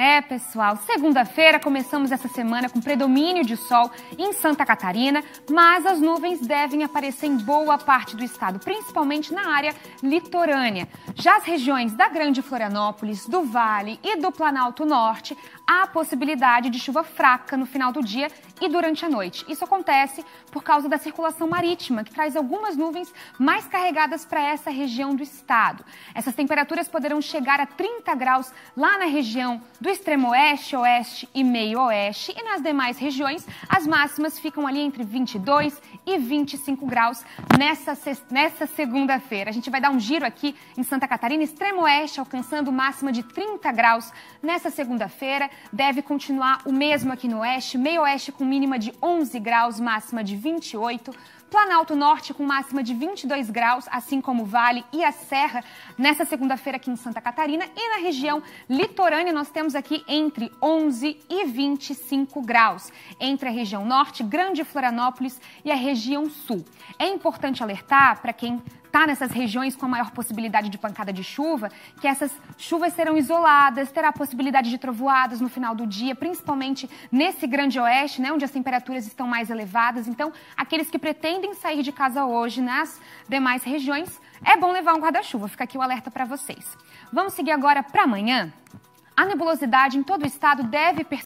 Pessoal, segunda-feira começamos essa semana com predomínio de sol em Santa Catarina, mas as nuvens devem aparecer em boa parte do estado, principalmente na área litorânea. Já as regiões da Grande Florianópolis, do Vale e do Planalto Norte, há a possibilidade de chuva fraca no final do dia e durante a noite. Isso acontece por causa da circulação marítima, que traz algumas nuvens mais carregadas para essa região do estado. Essas temperaturas poderão chegar a 30 graus lá na região do extremo oeste, oeste e meio oeste, e nas demais regiões as máximas ficam ali entre 22 e 25 graus nessa segunda-feira. A gente vai dar um giro aqui em Santa Catarina, extremo oeste alcançando máxima de 30 graus nessa segunda-feira. Deve continuar o mesmo aqui no oeste, meio oeste com mínima de 11 graus, máxima de 28. Planalto Norte com máxima de 22 graus, assim como o Vale e a Serra, nessa segunda-feira aqui em Santa Catarina. E na região litorânea nós temos aqui entre 11 e 25 graus, entre a região norte, Grande Florianópolis e a região sul. É importante alertar para quem está nessas regiões com a maior possibilidade de pancada de chuva, que essas chuvas serão isoladas, terá possibilidade de trovoadas no final do dia, principalmente nesse grande oeste, né, onde as temperaturas estão mais elevadas. Então, aqueles que pretendem sair de casa hoje nas demais regiões, é bom levar um guarda-chuva. Fica aqui o alerta para vocês. Vamos seguir agora para amanhã. A nebulosidade em todo o estado deve persistir